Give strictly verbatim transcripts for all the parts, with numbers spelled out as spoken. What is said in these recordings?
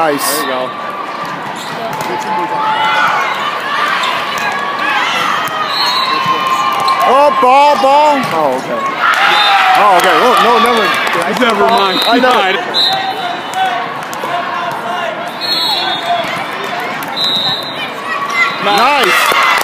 Nice. There you go. Oh, ball, ball. Oh, okay. Oh, okay. Oh, no, never. Never mind. I know. Nice.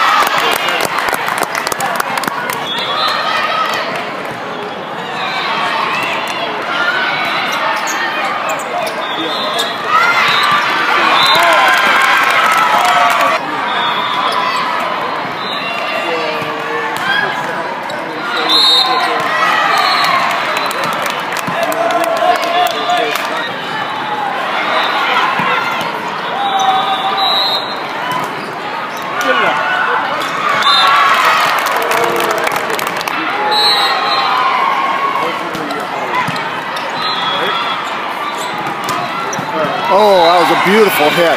Oh, that was a beautiful hit.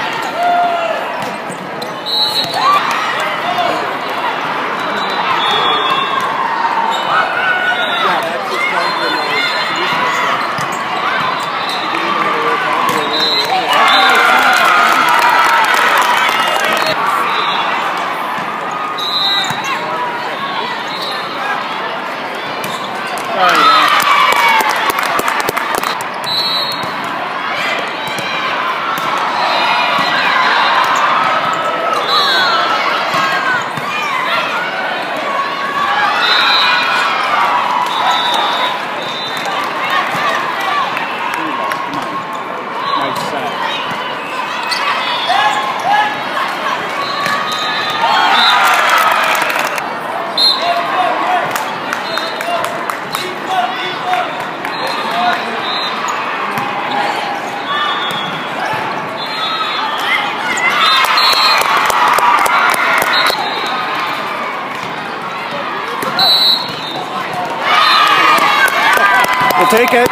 We'll take it.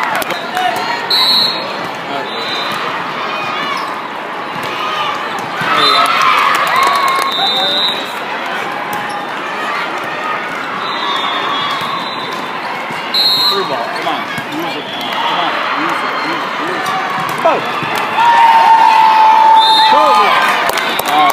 Three ball. Come on. Use it. Come on. Use it. Use it. Use it. Go. Go. Uh,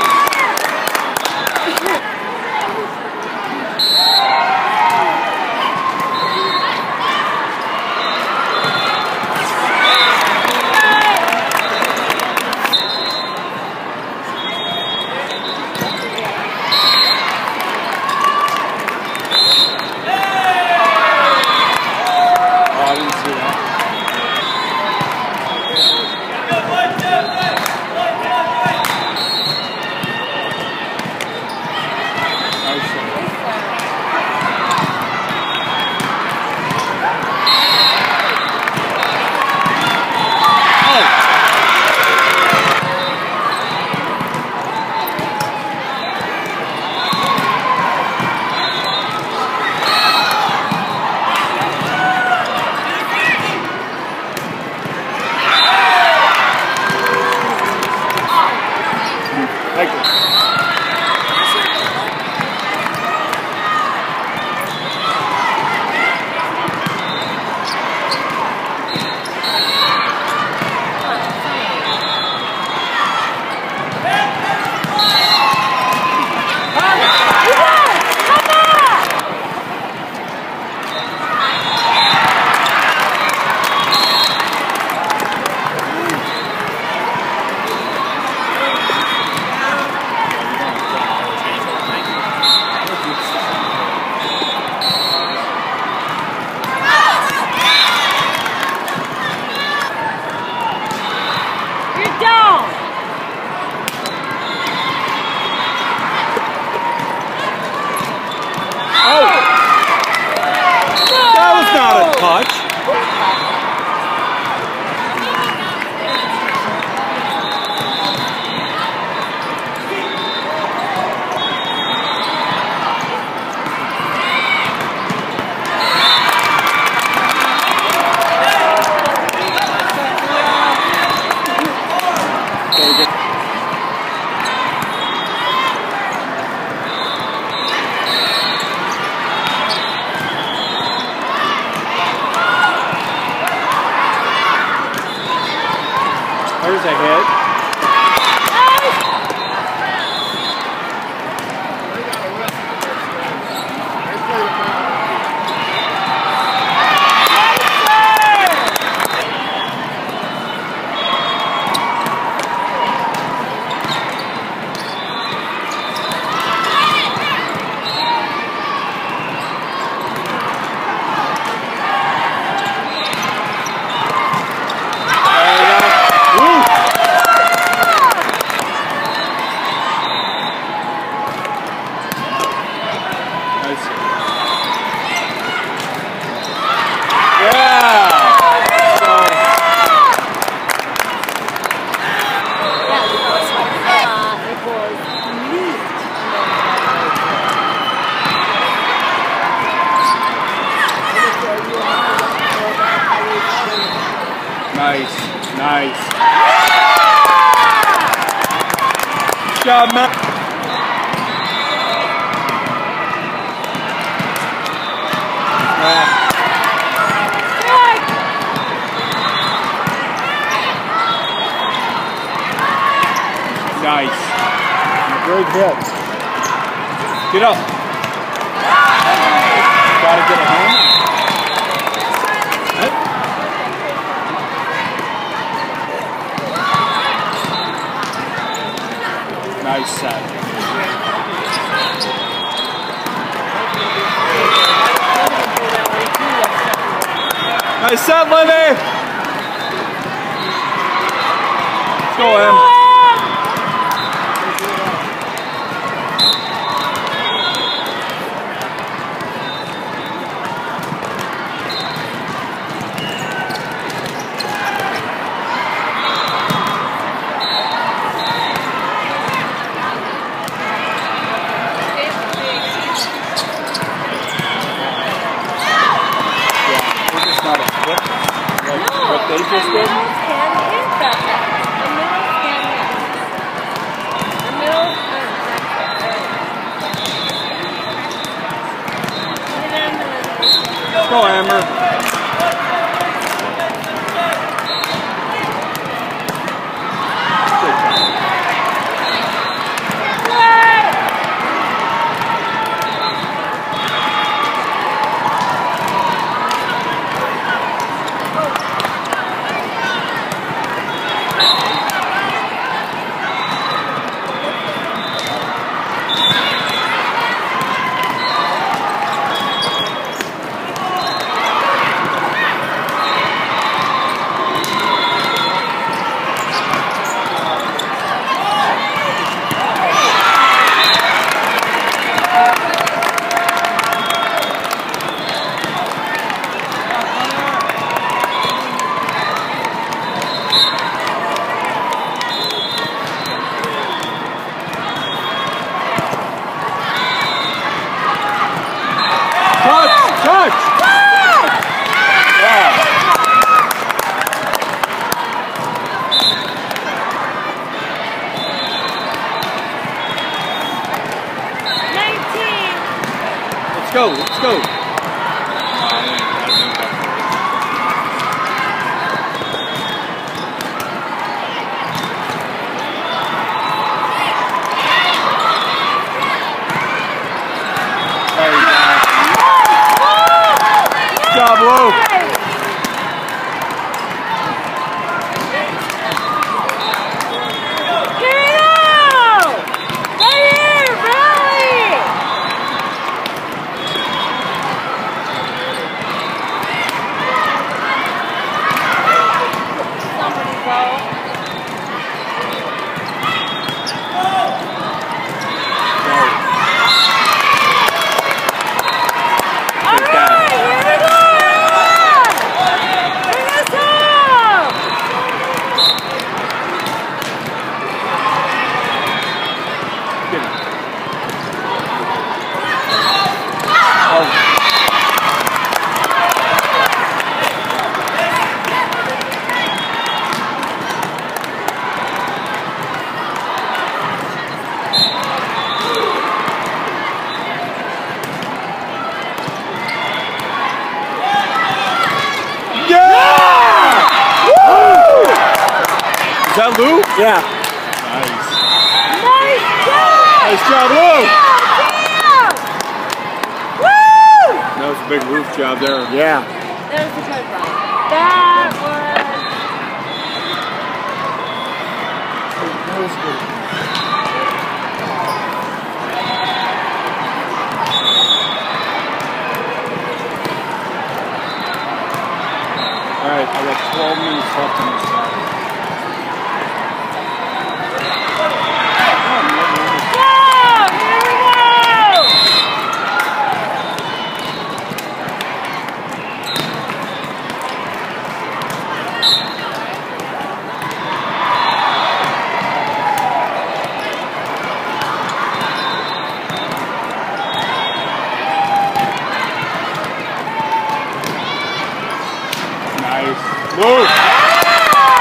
Nice. Good job, Matt. Nice. Great hit. Get up. Gotta get it home. Nice set. Nice set, Livy. Let's go, Em. They just did? The middle scan is better. The middle scan is. The middle scan is. Let's go, Amber. Let's go, let's go. Good job, Lou. Is that Lou? Yeah. Nice. Nice job! Nice job, Lou! Yeah! Woo! That was a big roof job there. Yeah. That was the touchdown. That was... That was good. All right, I got twelve minutes left on this side. Move!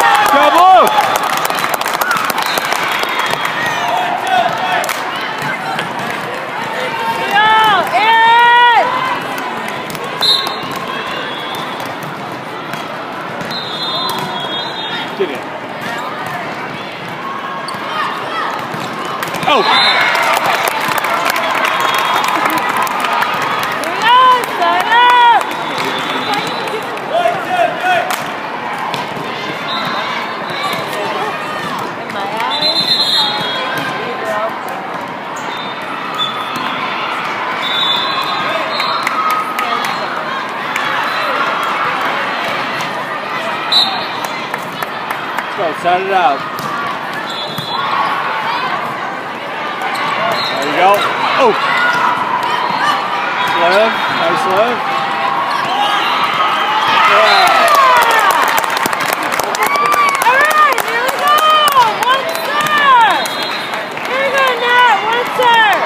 Set it up. There you go. Oh! Live. Nice live. Yeah. All right, here we go. One serve. Here we go, Nat. One serve.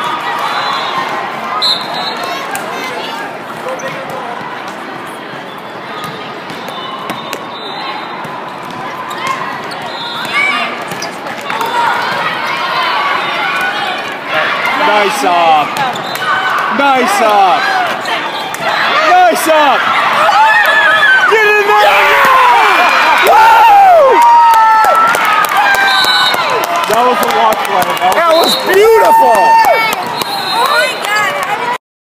Nice up. Nice up. Nice up. Get in there. Woo! That was a watch play. That was beautiful.